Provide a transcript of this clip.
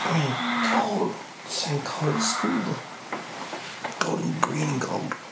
Gold. Same color as school. Gold and green and gold.